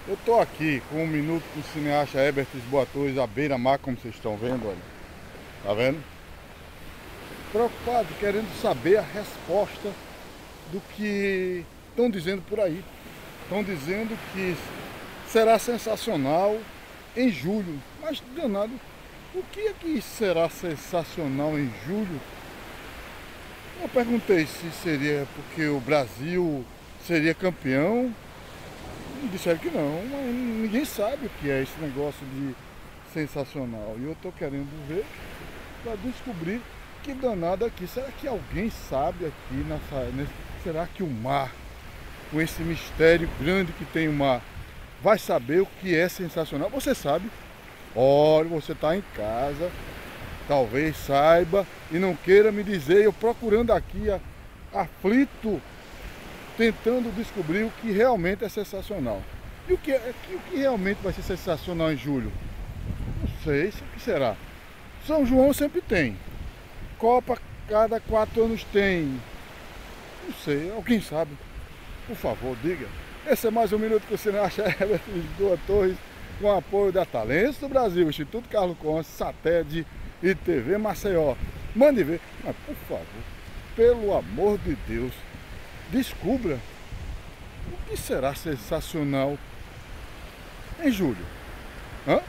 Eu tô aqui com um minuto com o cineasta Herbert Lisboa Torres à beira-mar, como vocês estão vendo, olha. Tá vendo? Preocupado, querendo saber a resposta do que estão dizendo por aí. Estão dizendo que será sensacional em julho. Mas, danado, o que é que será sensacional em julho? Eu perguntei se seria porque o Brasil seria campeão. Disseram que não, mas ninguém sabe o que é esse negócio de sensacional. E eu tô querendo ver para descobrir que danado aqui. Será que alguém sabe aqui será que o mar, com esse mistério grande que tem o mar, vai saber o que é sensacional? Você sabe? Olha, você está em casa, talvez saiba e não queira me dizer, eu procurando aqui, aflito, tentando descobrir o que realmente é sensacional. E o que realmente vai ser sensacional em julho? Não sei, o que será? São João sempre tem. Copa cada 4 anos tem. Não sei, alguém sabe? Por favor, diga. Esse é mais um Minuto com o cineasta Herbert Lisboa Torres, com apoio da Talentos do Brasil, Instituto Carlos Conce, Satélite e TV Maceió. Mande ver, mas por favor, pelo amor de Deus, descubra o que será sensacional em julho. Hã?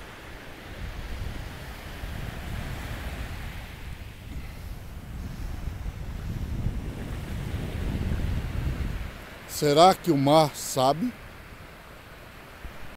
Será que o mar sabe?